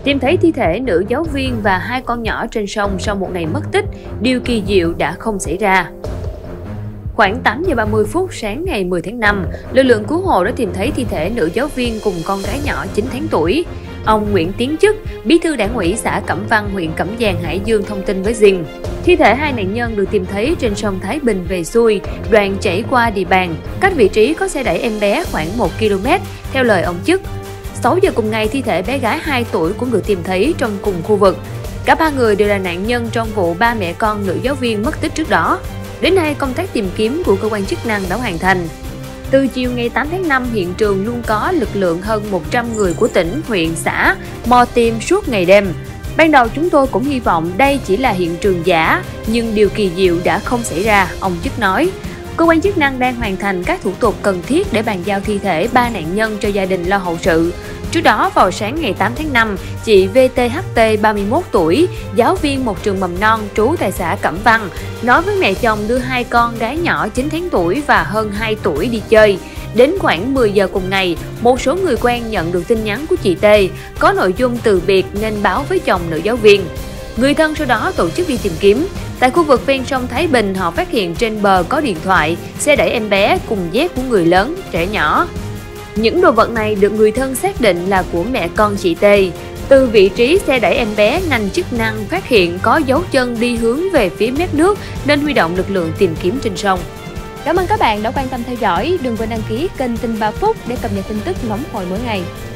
Tìm thấy thi thể nữ giáo viên và 2 con nhỏ trên sông sau một ngày mất tích, điều kỳ diệu đã không xảy ra. Khoảng 8 giờ 30 phút sáng ngày 10 tháng 5, lực lượng cứu hộ đã tìm thấy thi thể nữ giáo viên cùng con gái nhỏ 9 tháng tuổi. Ông Nguyễn Tiến Chức, bí thư đảng ủy xã Cẩm Văn, huyện Cẩm Giàng, Hải Dương thông tin với Zing. Thi thể 2 nạn nhân được tìm thấy trên sông Thái Bình về xuôi, đoạn chảy qua địa bàn, cách vị trí có xe đẩy em bé khoảng 1 km, theo lời ông Chức. 6 giờ cùng ngày, thi thể bé gái 2 tuổi cũng được tìm thấy trong cùng khu vực. Cả 3 người đều là nạn nhân trong vụ 3 mẹ con nữ giáo viên mất tích trước đó. Đến nay, công tác tìm kiếm của cơ quan chức năng đã hoàn thành. Từ chiều ngày 8 tháng 5, hiện trường luôn có lực lượng hơn 100 người của tỉnh, huyện, xã mò tìm suốt ngày đêm. Ban đầu chúng tôi cũng hy vọng đây chỉ là hiện trường giả, nhưng điều kỳ diệu đã không xảy ra, ông Chức nói. Cơ quan chức năng đang hoàn thành các thủ tục cần thiết để bàn giao thi thể 3 nạn nhân cho gia đình lo hậu sự. Trước đó, vào sáng ngày 8 tháng 5, chị VTHT 31 tuổi, giáo viên một trường mầm non trú tại xã Cẩm Văn, nói với mẹ chồng đưa 2 con gái nhỏ 9 tháng tuổi và hơn 2 tuổi đi chơi. Đến khoảng 10 giờ cùng ngày, một số người quen nhận được tin nhắn của chị T có nội dung từ biệt nên báo với chồng nữ giáo viên. Người thân sau đó tổ chức đi tìm kiếm. Tại khu vực ven sông Thái Bình, họ phát hiện trên bờ có điện thoại, xe đẩy em bé cùng dép của người lớn, trẻ nhỏ. Những đồ vật này được người thân xác định là của mẹ con chị T. Từ vị trí xe đẩy em bé, ngành chức năng phát hiện có dấu chân đi hướng về phía mép nước nên huy động lực lượng tìm kiếm trên sông. Cảm ơn các bạn đã quan tâm theo dõi. Đừng quên đăng ký kênh Tin 3 Phút để cập nhật tin tức nóng hổi mỗi ngày.